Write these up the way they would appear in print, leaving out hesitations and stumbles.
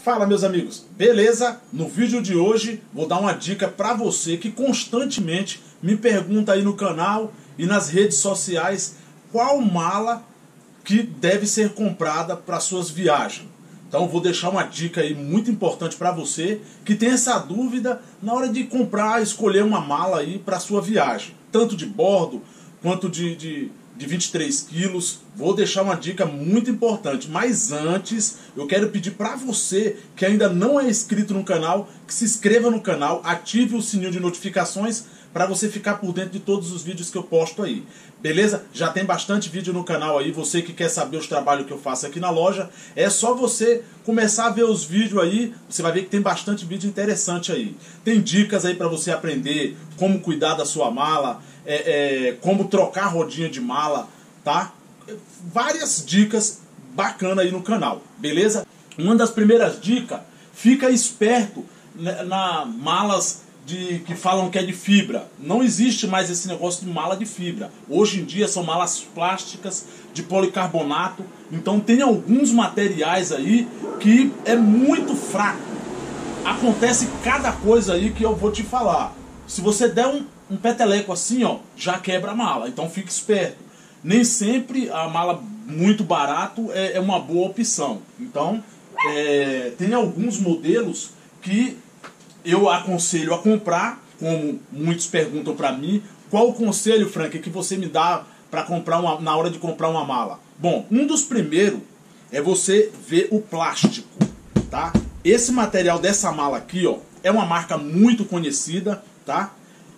Fala, meus amigos, beleza? No vídeo de hoje vou dar uma dica para você que constantemente me pergunta aí no canal e nas redes sociais qual mala que deve ser comprada para suas viagens. Então vou deixar uma dica aí muito importante para você que tem essa dúvida na hora de comprar, escolher uma mala aí para sua viagem, tanto de bordo quanto de 23 quilos. Vou deixar uma dica muito importante, mas antes eu quero pedir para você que ainda não é inscrito no canal, que se inscreva no canal, ative o sininho de notificações para você ficar por dentro de todos os vídeos que eu posto aí, beleza? Já tem bastante vídeo no canal aí, você que quer saber os trabalhos que eu faço aqui na loja, é só você começar a ver os vídeos aí, você vai ver que tem bastante vídeo interessante aí. Tem dicas aí para você aprender como cuidar da sua mala, como trocar rodinha de mala, tá? Várias dicas bacanas aí no canal, beleza? Uma das primeiras dicas, fica esperto na malas que falam que é de fibra. Não existe mais esse negócio de mala de fibra. Hoje em dia são malas plásticas de policarbonato. Então tem alguns materiais aí que é muito fraco. Acontece cada coisa aí que eu vou te falar. Se você der um peteleco assim, ó, já quebra a mala. Então fique esperto. Nem sempre a mala muito barato é uma boa opção. Então tem alguns modelos que eu aconselho a comprar, como muitos perguntam para mim. Qual o conselho, Frank, que você me dá para comprar na hora de comprar uma mala? Bom, um dos primeiros é você ver o plástico, tá? Esse material dessa mala aqui, ó, é uma marca muito conhecida, tá?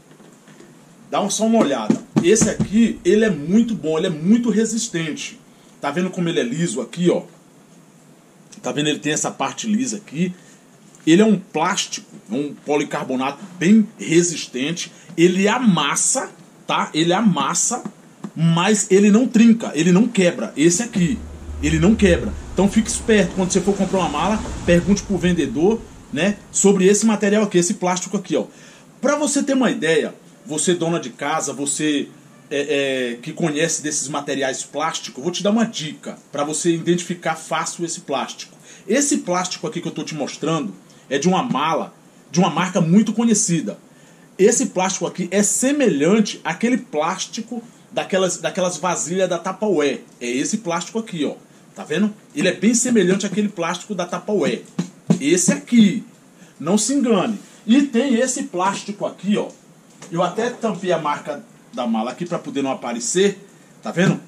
Dá só uma olhada. Esse aqui, ele é muito bom, ele é muito resistente. Tá vendo como ele é liso aqui, ó? Tá vendo? Ele tem essa parte lisa aqui. Ele é um plástico, um policarbonato bem resistente. Ele amassa, tá? Ele amassa, mas ele não trinca, ele não quebra. Esse aqui, ele não quebra. Então fique esperto, quando você for comprar uma mala, pergunte pro vendedor, né, sobre esse material aqui, esse plástico aqui, ó. Pra você ter uma ideia, você dona de casa, você que conhece desses materiais plásticos, eu vou te dar uma dica para você identificar fácil esse plástico. Esse plástico aqui que eu tô te mostrando é de uma mala, de uma marca muito conhecida. Esse plástico aqui é semelhante àquele plástico daquelas vasilhas da Tupperware. É esse plástico aqui, ó. Tá vendo? Ele é bem semelhante àquele plástico da Tupperware. Esse aqui. Não se engane. E tem esse plástico aqui, ó. Eu até tampei a marca da mala aqui para poder não aparecer. Tá vendo?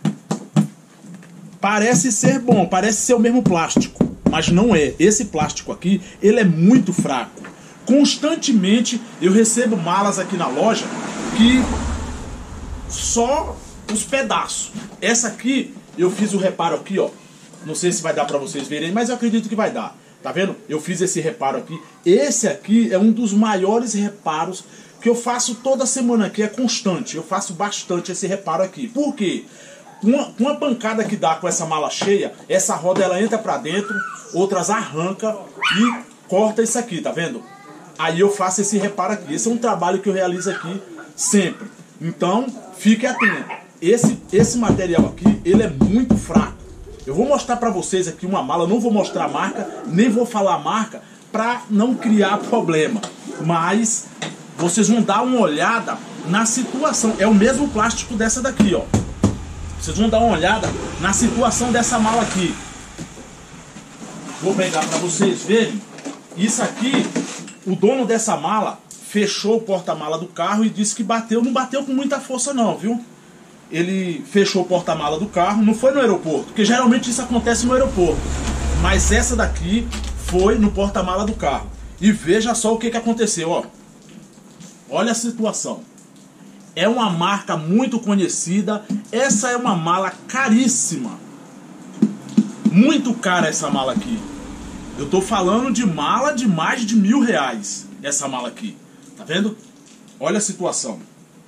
Parece ser bom, parece ser o mesmo plástico. Mas não é. Esse plástico aqui, ele é muito fraco. Constantemente eu recebo malas aqui na loja que só os pedaços. Essa aqui, eu fiz o reparo aqui, ó. Não sei se vai dar pra vocês verem, mas eu acredito que vai dar. Tá vendo? Eu fiz esse reparo aqui. Esse aqui é um dos maiores reparos que eu faço toda semana aqui. É constante. Eu faço bastante esse reparo aqui. Por quê? Uma pancada que dá com essa mala cheia, essa roda ela entra pra dentro, outras arranca e corta isso aqui, tá vendo? Aí eu faço esse reparo aqui. Esse é um trabalho que eu realizo aqui sempre. Então, fique atento. Esse material aqui, ele é muito fraco. Eu vou mostrar pra vocês aqui uma mala, não vou mostrar a marca, nem vou falar a marca, pra não criar problema. Mas vocês vão dar uma olhada na situação. É o mesmo plástico dessa daqui, ó. Vocês vão dar uma olhada na situação dessa mala aqui. Vou pegar para vocês verem. Isso aqui, o dono dessa mala fechou o porta-mala do carro e disse que bateu. Não bateu com muita força não, viu? Ele fechou o porta-mala do carro. Não foi no aeroporto, porque geralmente isso acontece no aeroporto. Mas essa daqui foi no porta-mala do carro. E veja só o que aconteceu, ó. Olha a situação. É uma marca muito conhecida. Essa é uma mala caríssima. Muito cara essa mala aqui. Eu tô falando de mala de mais de R$1.000. Essa mala aqui. Tá vendo? Olha a situação.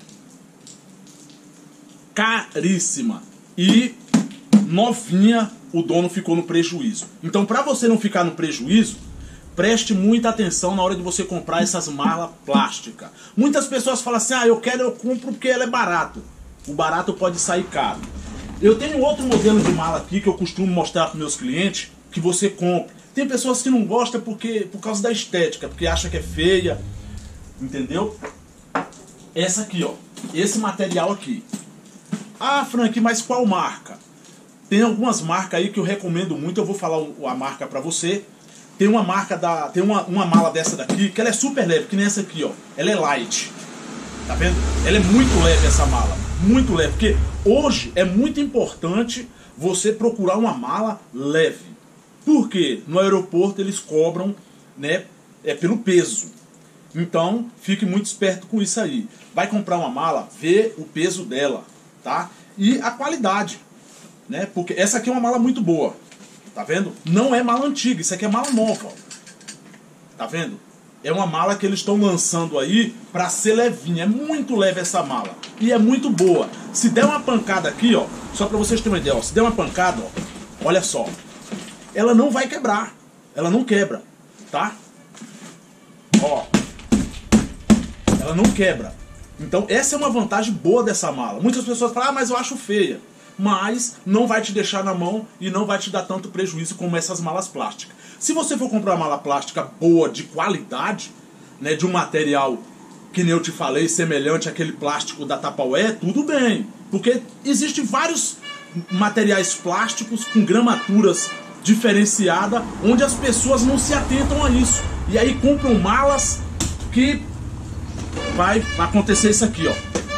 Caríssima. E novinha, o dono ficou no prejuízo. Então, para você não ficar no prejuízo, preste muita atenção na hora de você comprar essas malas plásticas. Muitas pessoas falam assim, eu compro porque ela é barato. O barato pode sair caro. Eu tenho outro modelo de mala aqui que eu costumo mostrar para meus clientes, que você compra. Tem pessoas que não gostam por causa da estética, porque acha que é feia, entendeu? Essa aqui, ó, esse material aqui. Ah, Frank, mas qual marca? Tem algumas marcas aí que eu recomendo muito, eu vou falar a marca pra você. Tem uma marca tem uma mala dessa daqui, que ela é super leve, que nem essa aqui, ó. Ela é light. Tá vendo? Ela é muito leve essa mala, muito leve, porque hoje é muito importante você procurar uma mala leve. Por quê? No aeroporto eles cobram, né, pelo peso. Então, fique muito esperto com isso aí. Vai comprar uma mala, vê o peso dela, tá? E a qualidade, né? Porque essa aqui é uma mala muito boa, tá vendo? Não é mala antiga, isso aqui é mala nova. Tá vendo? É uma mala que eles estão lançando aí pra ser levinha. É muito leve essa mala. E é muito boa. Se der uma pancada aqui, ó, só pra vocês terem uma ideia, ó, se der uma pancada, ó, olha só, ela não vai quebrar. Ela não quebra, tá? Ó, ela não quebra. Então essa é uma vantagem boa dessa mala. Muitas pessoas falam, ah, mas eu acho feia. Mas não vai te deixar na mão e não vai te dar tanto prejuízo como essas malas plásticas. Se você for comprar uma mala plástica boa, de qualidade, né, de um material que nem eu te falei, semelhante àquele plástico da Tupperware, tudo bem. Porque existem vários materiais plásticos com gramaturas diferenciadas, onde as pessoas não se atentam a isso. E aí compram malas que vai acontecer isso aqui, ó.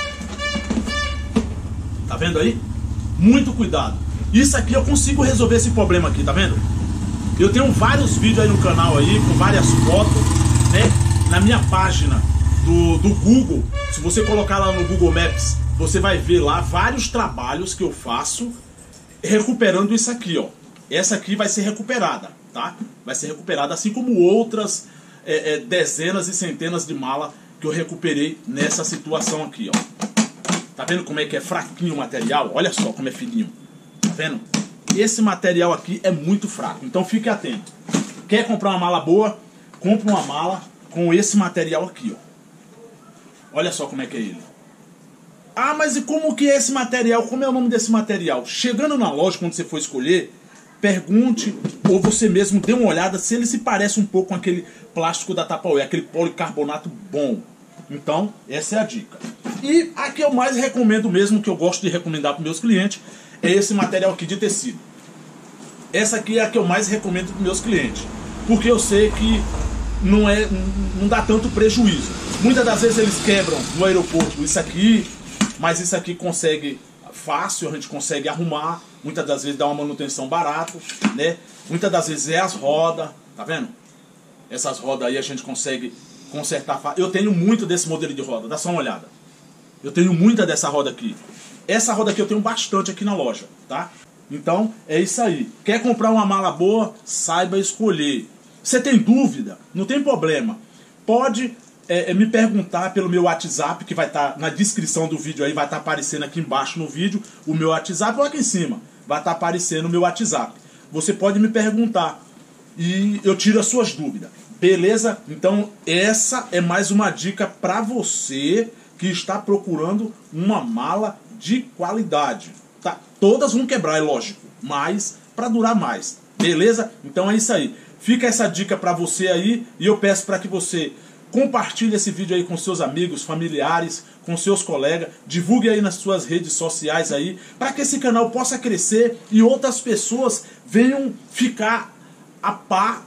Tá vendo aí? Muito cuidado. Isso aqui eu consigo resolver esse problema aqui, tá vendo? Eu tenho vários vídeos aí no canal aí, com várias fotos, né? Na minha página do Google, se você colocar lá no Google Maps, você vai ver lá vários trabalhos que eu faço recuperando isso aqui, ó. Essa aqui vai ser recuperada, tá? Vai ser recuperada, assim como outras dezenas e centenas de malas que eu recuperei nessa situação aqui, ó. Tá vendo como é que é fraquinho o material? Olha só como é fininho. Tá vendo? Esse material aqui é muito fraco, então fique atento. Quer comprar uma mala boa? Compre uma mala com esse material aqui, ó. Olha só como é que é ele. Ah, mas e como que é esse material? Como é o nome desse material? Chegando na loja, quando você for escolher, pergunte, ou você mesmo dê uma olhada se ele se parece um pouco com aquele plástico da Tupperware, aquele policarbonato bom. Então, essa é a dica. E a que eu mais recomendo mesmo, que eu gosto de recomendar para meus clientes, é esse material aqui de tecido. Essa aqui é a que eu mais recomendo para meus clientes, porque eu sei que não dá tanto prejuízo. Muitas das vezes eles quebram no aeroporto isso aqui, mas isso aqui consegue fácil, a gente consegue arrumar. Muitas das vezes dá uma manutenção barata, né? Muitas das vezes é as rodas, tá vendo? Essas rodas aí a gente consegue consertar fácil. Eu tenho muito desse modelo de roda, dá só uma olhada. Eu tenho muita dessa roda aqui. Essa roda aqui eu tenho bastante aqui na loja, tá? Então é isso aí. Quer comprar uma mala boa? Saiba escolher. Você tem dúvida? Não tem problema. Pode me perguntar pelo meu WhatsApp, que vai estar na descrição do vídeo aí, vai estar aparecendo aqui embaixo no vídeo o meu WhatsApp, ou aqui em cima vai estar aparecendo o meu WhatsApp. Você pode me perguntar e eu tiro as suas dúvidas. Beleza? Então essa é mais uma dica para você que está procurando uma mala de qualidade. Tá? Todas vão quebrar, é lógico, mas para durar mais. Beleza? Então é isso aí. Fica essa dica para você aí e eu peço para que você compartilhe esse vídeo aí com seus amigos, familiares, com seus colegas, divulgue aí nas suas redes sociais aí, para que esse canal possa crescer e outras pessoas venham ficar a par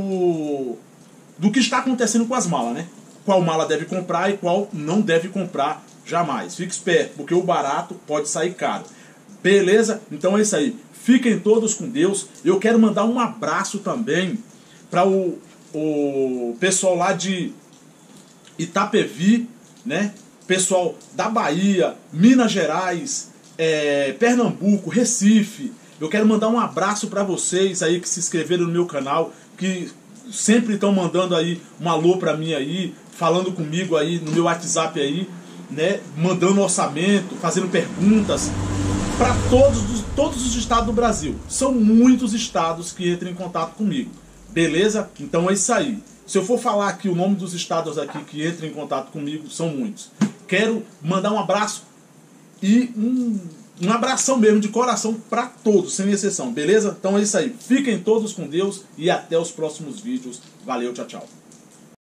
do que está acontecendo com as malas, né? Qual mala deve comprar e qual não deve comprar jamais. Fique esperto, porque o barato pode sair caro. Beleza? Então é isso aí. Fiquem todos com Deus. Eu quero mandar um abraço também para o pessoal lá de Itapevi, né? Pessoal da Bahia, Minas Gerais, Pernambuco, Recife. Eu quero mandar um abraço para vocês aí que se inscreveram no meu canal, que sempre estão mandando aí um alô para mim aí, falando comigo aí no meu WhatsApp aí, né? Mandando orçamento, fazendo perguntas para todos os estados do Brasil. São muitos estados que entram em contato comigo. Beleza? Então é isso aí. Se eu for falar aqui o nome dos estados aqui que entram em contato comigo, são muitos. Quero mandar um abraço e Um abração mesmo de coração para todos, sem exceção, beleza? Então é isso aí. Fiquem todos com Deus e até os próximos vídeos. Valeu, tchau, tchau.